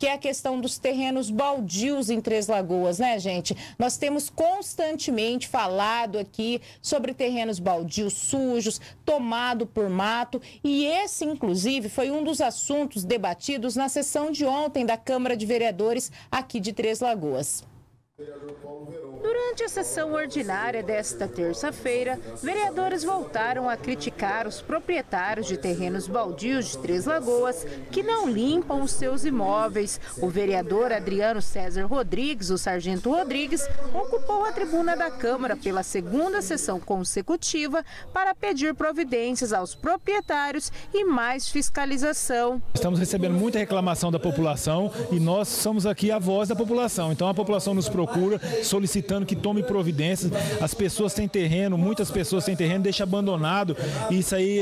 que é a questão dos terrenos baldios em Três Lagoas, né, gente? Nós temos constantemente falado aqui sobre terrenos baldios sujos, tomado por mato, e esse, inclusive, foi um dos assuntos debatidos na sessão de ontem da Câmara de Vereadores aqui de Três Lagoas. Durante a sessão ordinária desta terça-feira, vereadores voltaram a criticar os proprietários de terrenos baldios de Três Lagoas que não limpam os seus imóveis. O vereador Adriano César Rodrigues, o Sargento Rodrigues, ocupou a tribuna da Câmara pela segunda sessão consecutiva para pedir providências aos proprietários e mais fiscalização. Estamos recebendo muita reclamação da população e nós somos aqui a voz da população. Então a população nos procura solicitando que tome providências. As pessoas têm terreno, muitas pessoas têm terreno, deixa abandonado. E isso aí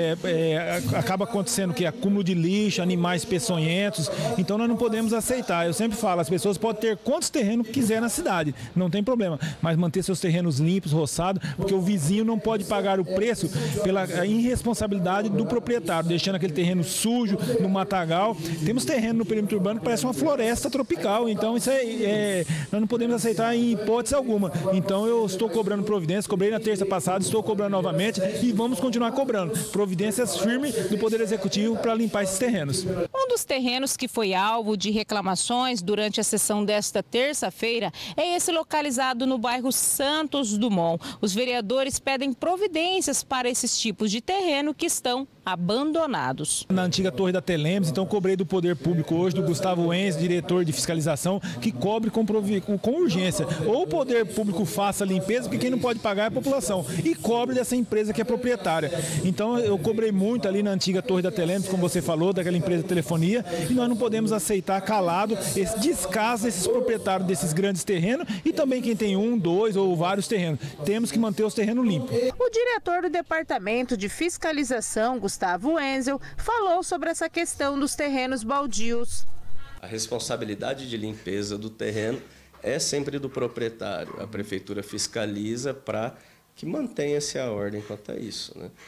acaba acontecendo que acúmulo de lixo, animais peçonhentos. Então nós não podemos aceitar. Eu sempre falo, as pessoas podem ter quantos terrenos quiser na cidade, não tem problema, mas manter seus terrenos limpos, roçados, porque o vizinho não pode pagar o preço pela irresponsabilidade do proprietário, deixando aquele terreno sujo, no matagal. Temos terreno no perímetro urbano que parece uma floresta tropical, então isso nós não podemos aceitar em hipótese alguma. Então eu estou cobrando providências, cobrei na terça passada, estou cobrando novamente e vamos continuar cobrando providências firmes do Poder Executivo para limpar esses terrenos. Um dos terrenos que foi alvo de reclamações durante a sessão desta terça-feira é esse localizado no bairro Santos Dumont. Os vereadores pedem providências para esses tipos de terreno que estão abandonados. Na antiga Torre da Telemes, então cobrei do Poder Público hoje, do Gustavo Enz, diretor de fiscalização, que cobre com urgência. Ou o Poder Público faça a limpeza, porque quem não pode pagar é a população, e cobre dessa empresa que é proprietária. Então eu cobrei muito ali na antiga Torre da Telemes, como você falou, daquela empresa de telefonia, e nós não podemos aceitar calado esse descaso desses proprietários desses grandes terrenos e também quem tem um, dois ou vários terrenos. Temos que manter os terrenos limpos. O diretor do Departamento de Fiscalização, Gustavo Enzel, falou sobre essa questão dos terrenos baldios. A responsabilidade de limpeza do terreno é sempre do proprietário. A prefeitura fiscaliza para que mantenha-se a ordem quanto a isso, né?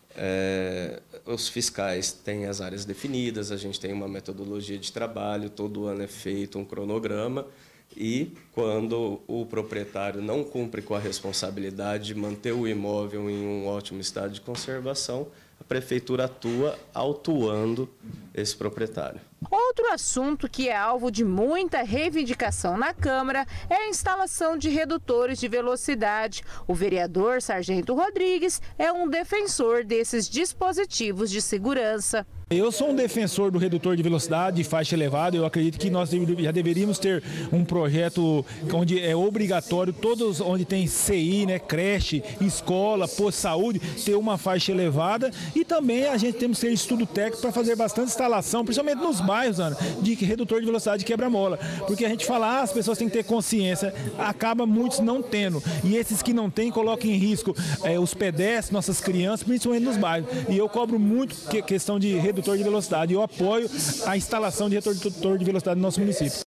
Os fiscais têm as áreas definidas, a gente tem uma metodologia de trabalho, todo ano é feito um cronograma e quando o proprietário não cumpre com a responsabilidade de manter o imóvel em um ótimo estado de conservação, a prefeitura atua autuando esse proprietário. Outro assunto que é alvo de muita reivindicação na Câmara é a instalação de redutores de velocidade. O vereador Sargento Rodrigues é um defensor desses dispositivos de segurança. Eu sou um defensor do redutor de velocidade, de faixa elevada. Eu acredito que nós já deveríamos ter um projeto onde é obrigatório, todos onde tem CI, né, creche, escola, posto de saúde, ter uma faixa elevada. E também a gente temos que ter estudo técnico para fazer bastante instalação, principalmente nos bairros, Ana, de redutor de velocidade de quebra-mola. Porque a gente fala, as pessoas têm que ter consciência, acaba muitos não tendo. E esses que não têm colocam em risco os pedestres, nossas crianças, principalmente nos bairros. E eu cobro muito questão de redutor de velocidade. Eu apoio a instalação de redutor de velocidade no nosso município.